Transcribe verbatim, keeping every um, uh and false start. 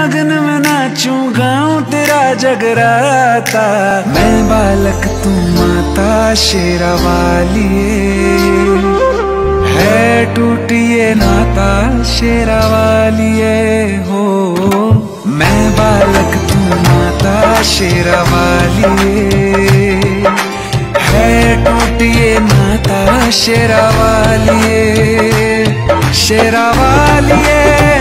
मगन में नाचूं गाऊं तेरा जगराता। मैं बालक तू माता शेरा वालिए, है टूटिए नाता शेरा वालिए हो। मैं बालक तू माता शेरा वालिए, है टूटिए नाता शेरा वालिए, शेरा वालिए।